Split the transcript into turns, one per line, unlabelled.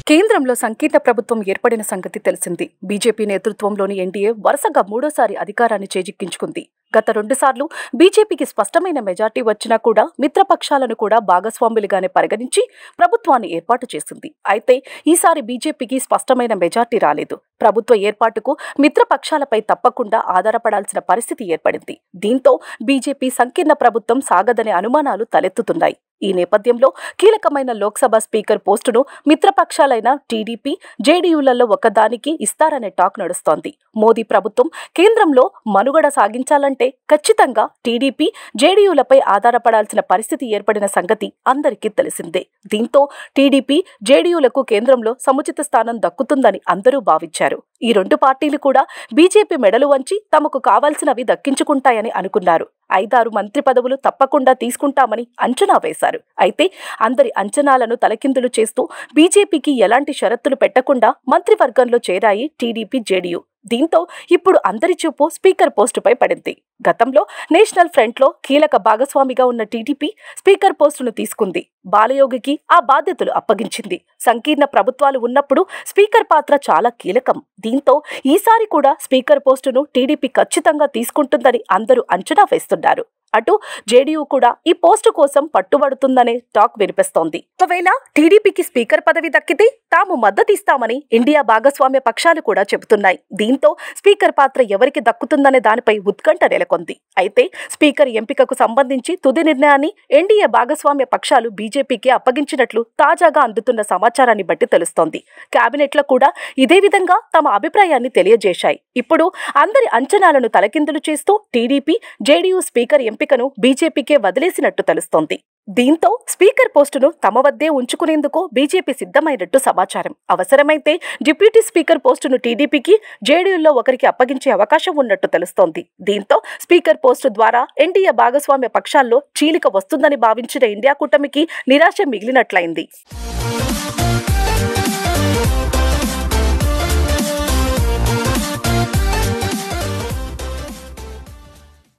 కేంద్రంలో సంకీర్ణ ప్రభుత్వం ఏర్పడిన సంగతి తెలిసింది. బీజేపీ నేతృత్వంలోని ఎన్డీఏ వరుసగా మూడోసారి అధికారాన్ని చేజిక్కించుకుంది. గత 2 సార్లు బీజేపీకి స్పష్టమైన మెజార్టీ వచ్చినా కూడా మిత్రపక్షాలను కూడా భాగస్వాములుగానే పరిగణించి ప్రభుత్వాన్ని ఏర్పాటు చేసింది. అయితే ఈసారి బీజేపీకి స్పష్టమైన మెజార్టీ రాలేదు. ప్రభుత్వ ఏర్పాటుకు మిత్రపక్షాలపై తప్పకుండా ఆధారపడాల్సిన పరిస్థితి ఏర్పడింది. దీంతో బీజేపీ సంకీర్ణ ప్రభుత్వం సాగదనే అనుమానాలు తలెత్తుతున్నాయి. ఈ నేపథ్యంలో కీలకమైన లోక్సభ స్పీకర్ పోస్టును మిత్రపక్షాలైన టీడీపీ, జేడీయూలలో ఒకదానికి ఇస్తారనే టాక్ నడుస్తోంది. మోదీ ప్రభుత్వం కేంద్రంలో మనుగడ సాగించాలంటే ఖచ్చితంగా టీడీపీ, జేడీయూలపై ఆధారపడాల్సిన పరిస్థితి ఏర్పడిన సంగతి అందరికీ తెలిసిందే. దీంతో టీడీపీ, జేడీయూలకు కేంద్రంలో సముచిత స్థానం దక్కుతుందని అందరూ భావించారు. ఈ 2 పార్టీలు కూడా బీజేపీ మెడలు వంచి తమకు కావాల్సినవి దక్కించుకుంటాయని అనుకున్నారు. 5-6 మంత్రి పదవులు తప్పకుండా తీసుకుంటామని అంచనా వేశారు. అయితే అందరి అంచనాలను తలకిందులు చేస్తూ బీజేపీకి ఎలాంటి షరతులు పెట్టకుండా మంత్రివర్గంలో చేరాయి టీడీపీ, జేడీయూ. దీంతో ఇప్పుడు అందరి చూపు స్పీకర్ పోస్టుపై పడింది. గతంలో నేషనల్ ఫ్రంట్లో కీలక భాగస్వామిగా ఉన్న టీడీపీ స్పీకర్ పోస్టును తీసుకుంది. బాలయోగికి ఆ బాధ్యతలు అప్పగించింది. సంకీర్ణ ప్రభుత్వాలు ఉన్నప్పుడు స్పీకర్ పాత్ర చాలా కీలకం. దీంతో ఈసారి కూడా స్పీకర్ పోస్టును టీడీపీ ఖచ్చితంగా తీసుకుంటుందని అందరూ అంచనా వేస్తున్నారు. అటు జేడీయూ కూడా ఈ పోస్టు కోసం పట్టుబడుతుందనే టాక్ వినిపిస్తోంది. ఒకవేళ టీడీపీకి స్పీకర్ పదవి దక్కితే తాము మద్దతిస్తామని ఇండియా భాగస్వామ్య పక్షాలు కూడా చెబుతున్నాయి. దీంతో స్పీకర్ పాత్ర ఎవరికి దక్కుతుందనే దానిపై ఉత్కంఠ నెలకొంది. అయితే స్పీకర్ ఎంపికకు సంబంధించి తుది నిర్ణయాన్ని ఎన్డీఏ భాగస్వామ్య పక్షాలు బీజేపీకి అప్పగించినట్లు తాజాగా అందుతున్న సమాచారాన్ని బట్టి తెలుస్తోంది. కేబినెట్లో కూడా ఇదే విధంగా తమ అభిప్రాయాన్ని తెలియజేశాయి. ఇప్పుడు అందరి అంచనాలను తలకిందులు చేస్తూ టీడీపీ, జేడీయూ స్పీకర్ ఎంపికను బీజేపీకే వదిలేసినట్టు తెలుస్తోంది. దీంతో స్పీకర్ పోస్టును తమ వద్దే ఉంచుకునేందుకు బీజేపీ సిద్ధమైనట్టు సమాచారం. అవసరమైతే డిప్యూటీ స్పీకర్ పోస్టును టీడీపీకి, జేడీయూలో ఒకరికి అప్పగించే అవకాశం ఉన్నట్టు తెలుస్తోంది. దీంతో స్పీకర్ పోస్టు ద్వారా ఎన్డీఏ భాగస్వామ్య పక్షాల్లో చీలిక వస్తుందని భావించిన ఇండియా కూటమికి నిరాశ మిగిలినట్లయింది.